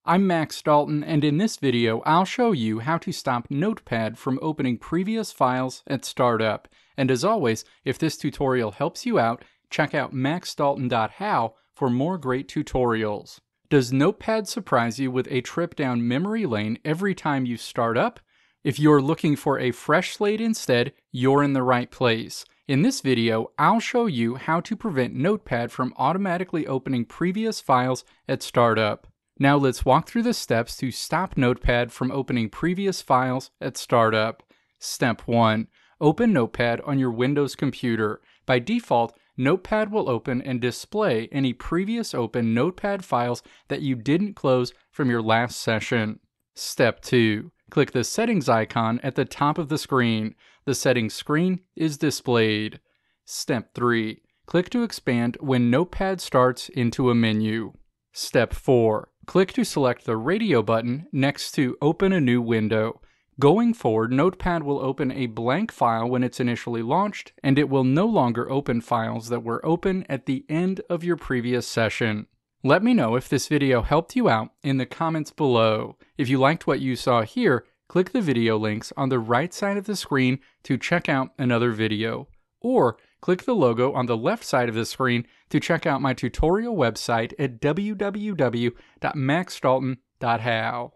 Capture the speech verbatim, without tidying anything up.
I'm Max Dalton, and in this video I'll show you how to stop Notepad from opening previous files at startup. And as always, if this tutorial helps you out, check out max dalton dot how for more great tutorials. Does Notepad surprise you with a trip down memory lane every time you start up? If you're looking for a fresh slate instead, you're in the right place. In this video, I'll show you how to prevent Notepad from automatically opening previous files at startup. Now let's walk through the steps to stop Notepad from opening previous files at startup. Step one. Open Notepad on your Windows computer. By default, Notepad will open and display any previous open Notepad files that you didn't close from your last session. Step two. Click the settings icon at the top of the screen. The settings screen is displayed. Step three. Click to expand when Notepad starts into a menu. Step four. Click to select the radio button next to Open a New Window. Going forward, Notepad will open a blank file when it's initially launched, and it will no longer open files that were open at the end of your previous session. Let me know if this video helped you out in the comments below. If you liked what you saw here, click the video links on the right side of the screen to check out another video. Or click the logo on the left side of the screen to check out my tutorial website at w w w dot max dalton dot how.